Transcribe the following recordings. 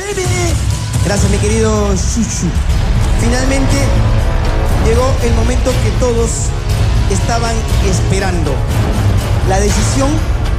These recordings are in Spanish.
Gracias, mi querido Chuchu. Finalmente llegó el momento que todos estaban esperando. La decisión,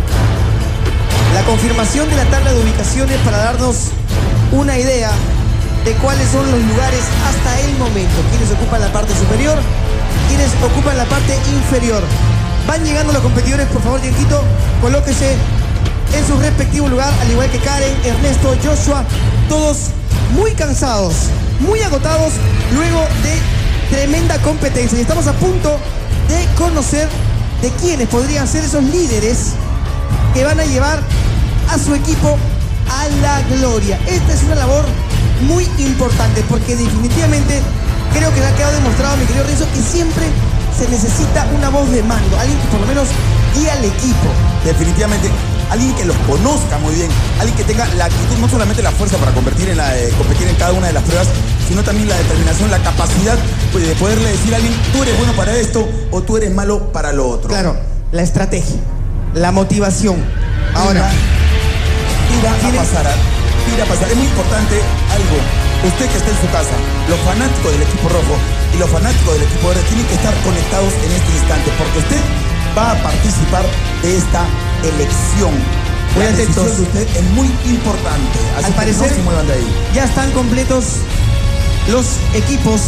la confirmación de la tabla de ubicaciones para darnos una idea de cuáles son los lugares hasta el momento. Quienes ocupan la parte superior, quienes ocupan la parte inferior. Van llegando los competidores, por favor, Yenquito, colóquese en su respectivo lugar, al igual que Karen, Ernesto, Joshua, todos muy cansados, muy agotados luego de tremenda competencia. Y estamos a punto de conocer de quiénes podrían ser esos líderes que van a llevar a su equipo a la gloria. Esta es una labor muy importante porque definitivamente creo que ha quedado demostrado, mi querido Renzo, que siempre se necesita una voz de mando, alguien que por lo menos guíe al equipo. Definitivamente, alguien que los conozca muy bien, alguien que tenga la actitud, no solamente la fuerza para competir en cada una de las pruebas, sino también la determinación, la capacidad pues, de poderle decir a alguien, tú eres bueno para esto o tú eres malo para lo otro. Claro, la estrategia, la motivación. Ahora, ir a pasar. Es muy importante algo. Usted que está en su casa, los fanáticos del equipo rojo y los fanáticos del equipo verde tienen que estar conectados en este instante, porque usted va a participar de esta elección. Muy La decisión atentos. de usted es muy importante. Así al que parecer, no se muevan de ahí. ya están completos los equipos.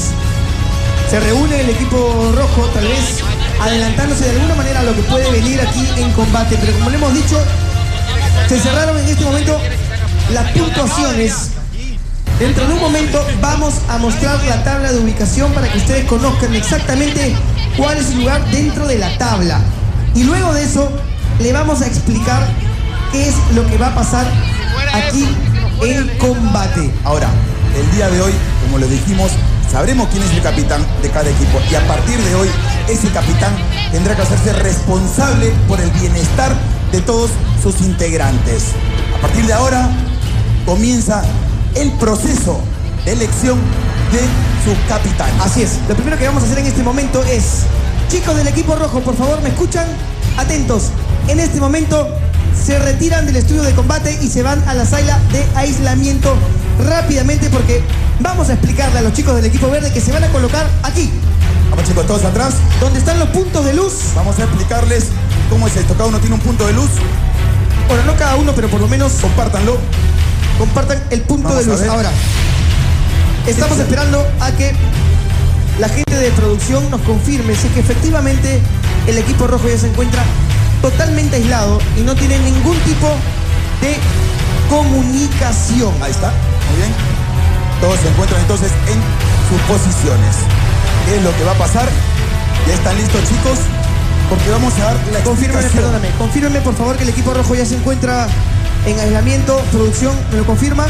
Se reúne el equipo rojo, tal vez adelantándose de alguna manera a lo que puede venir aquí en combate. Pero como le hemos dicho, se cerraron en este momento las puntuaciones. Dentro de un momento vamos a mostrar la tabla de ubicación para que ustedes conozcan exactamente cuál es su lugar dentro de la tabla. Y luego de eso le vamos a explicar qué es lo que va a pasar aquí en combate. Ahora, el día de hoy, como lo dijimos, sabremos quién es el capitán de cada equipo y a partir de hoy, ese capitán tendrá que hacerse responsable por el bienestar de todos sus integrantes. A partir de ahora, comienza el proceso de elección de su capitán. Así es, lo primero que vamos a hacer en este momento es, chicos del equipo rojo, por favor, ¿me escuchan? Atentos, en este momento se retiran del estudio de combate y se van a la sala de aislamiento rápidamente porque vamos a explicarle a los chicos del equipo verde que se van a colocar aquí. Vamos chicos, todos atrás. Donde están los puntos de luz. Vamos a explicarles cómo es esto. Cada uno tiene un punto de luz. Bueno, no cada uno, pero por lo menos Compártanlo. compartan el punto Vamos de luz. a ver. Ahora, estamos esperando a que la gente de producción nos confirme si es que efectivamente el equipo rojo ya se encuentra totalmente aislado y no tiene ningún tipo de comunicación. Ahí está, muy bien. Todos se encuentran entonces en sus posiciones. ¿Qué es lo que va a pasar? ¿Ya están listos, chicos? Porque vamos a dar la Confírmeme, explicación. perdóname, confírmeme por favor que el equipo rojo ya se encuentra en aislamiento. Producción, ¿me lo confirma?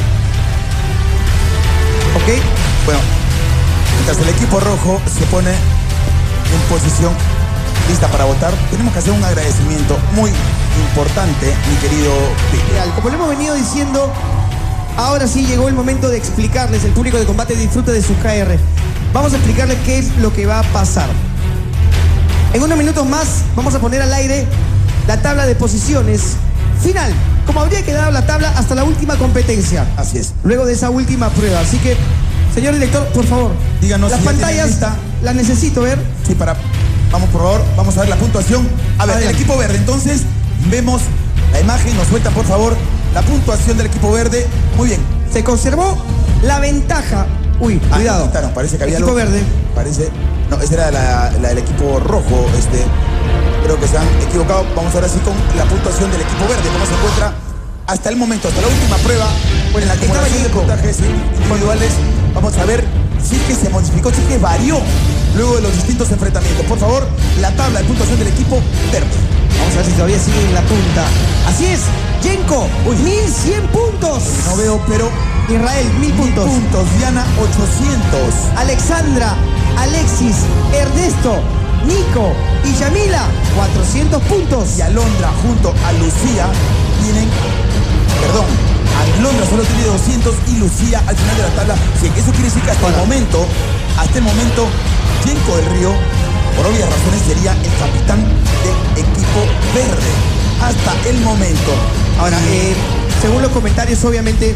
Ok. Bueno, mientras el equipo rojo se pone en posición lista para votar, tenemos que hacer un agradecimiento muy importante, mi querido Pipe. Real. Como le hemos venido diciendo, ahora sí llegó el momento de explicarles, el público de combate disfrute de su KR. Vamos a explicarles qué es lo que va a pasar. En unos minutos más vamos a poner al aire la tabla de posiciones final, como habría quedado la tabla hasta la última competencia. Así es. Luego de esa última prueba. Así que, señor director, por favor, Díganos las si ya tienen pantallas lista. las necesito ver. Sí, vamos por favor, vamos a ver la puntuación. A ver, Adelante. el equipo verde, entonces, vemos la imagen, nos sueltan por favor la puntuación del equipo verde. Muy bien. Se conservó la ventaja. Uy, cuidado. Quitaron, parece que había Equipo algo. verde. Parece. No, esa era la del equipo rojo. Creo que se han equivocado. Vamos ahora sí con la puntuación del equipo verde. ¿Cómo se encuentra hasta el momento? Hasta la última prueba. Bueno, en la Estaba acumulación de Yenko. puntajes individuales. Vamos a ver si es que se modificó, si es que varió luego de los distintos enfrentamientos. Por favor, la tabla de puntuación del equipo verde. Vamos a ver si todavía sigue en la punta. Así es, Yenko, 1100 puntos. No veo, pero Israel, 1000 puntos. Diana, 800. Alexandra, Alexis, Ernesto, Nico y Yamila, 400 puntos. Y Alondra junto a Lucía tienen, perdón, Alondra solo tiene 200 y Lucía al final de la tabla 100. Eso quiere decir que hasta el momento, Yenko del Río, por obvias razones, sería el capitán del equipo verde. Hasta el momento. Ahora, según los comentarios, obviamente,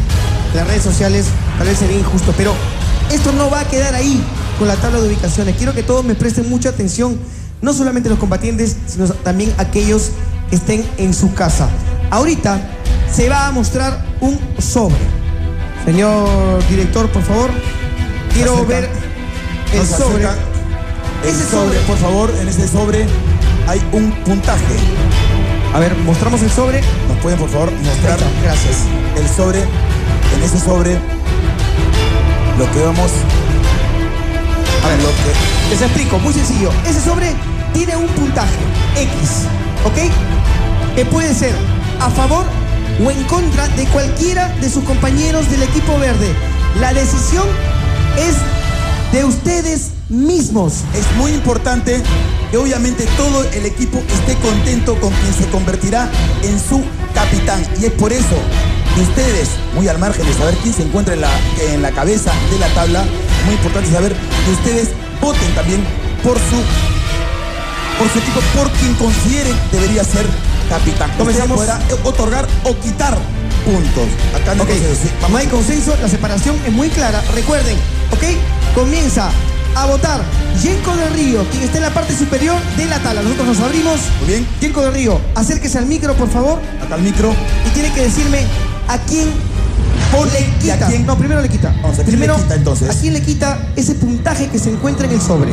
las redes sociales tal vez sería injusto, pero esto no va a quedar ahí con la tabla de ubicaciones. Quiero que todos me presten mucha atención, no solamente los combatientes, sino también aquellos que estén en su casa. Ahorita se va a mostrar un sobre. Señor director, por favor, quiero ver el sobre. Ese sobre, por favor, en ese sobre hay un puntaje. A ver, mostramos el sobre. ¿Nos pueden, por favor, mostrar? Gracias. El sobre. En ese sobre, lo que vamos... A ver, les explico, muy sencillo. Ese sobre tiene un puntaje X, ¿ok? Que puede ser a favor o en contra de cualquiera de sus compañeros del equipo verde. La decisión es de ustedes mismos. Es muy importante que obviamente todo el equipo esté contento con quien se convertirá en su capitán. Y es por eso que ustedes, muy al margen de saber quién se encuentra en la cabeza de la tabla, muy importante saber que ustedes voten también por su equipo, por quien consideren debería ser capitán. Ustedes podrán otorgar o quitar puntos. Acá no, no hay consenso, la separación es muy clara. Recuerden, ¿ok? Comienza a votar Yenko del Río, quien está en la parte superior de la tabla. Nosotros nos abrimos. Muy bien. Yenko del Río, acérquese al micro, por favor. Acá al micro. Y tiene que decirme a quién le quita. ¿A quién? No, primero le quita. Vamos, ¿a quién primero le quita, entonces? ¿A quién le quita ese puntaje que se encuentra en el sobre?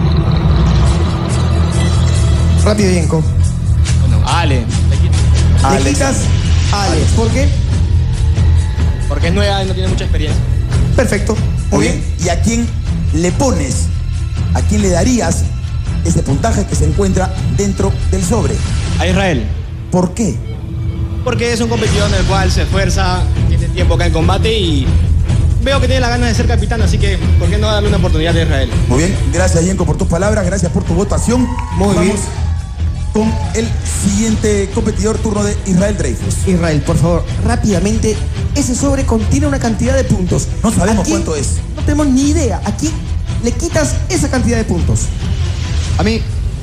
Rápido, Yenko. Bueno, a Ale. Le quitas a Ale. ¿Por qué? Porque es nueva y no tiene mucha experiencia. Perfecto. Muy bien. ¿Y a quién le pones? ¿A quién le darías ese puntaje que se encuentra dentro del sobre? A Israel. ¿Por qué? Porque es un competidor en el cual se esfuerza, tiene tiempo acá en combate y veo que tiene la ganas de ser capitán, así que ¿por qué no darle una oportunidad a Israel? Muy bien, gracias Yenko por tus palabras, gracias por tu votación. Muy bien. Con el siguiente competidor, turno de Israel Dreyfus. Israel, por favor, rápidamente, ese sobre contiene una cantidad de puntos. No sabemos cuánto es. No tenemos ni idea. ¿A quién le quitas esa cantidad de puntos? A mí.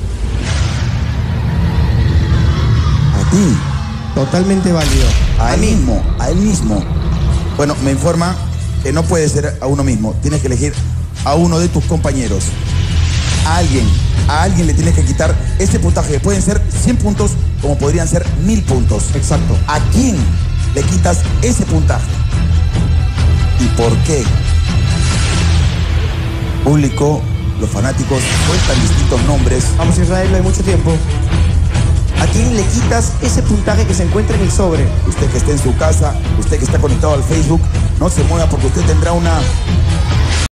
A ti. Totalmente válido. A él mismo. Bueno, me informa que no puede ser a uno mismo. Tienes que elegir a uno de tus compañeros. A alguien le tienes que quitar ese puntaje. Pueden ser 100 puntos como podrían ser 1000 puntos. Exacto. ¿A quién le quitas ese puntaje? ¿Y por qué? Público, los fanáticos cuentan distintos nombres. Vamos, Israel, no hay mucho tiempo. ¿A quién le quitas ese puntaje que se encuentra en el sobre? Usted que esté en su casa, usted que está conectado al Facebook, no se mueva porque usted tendrá una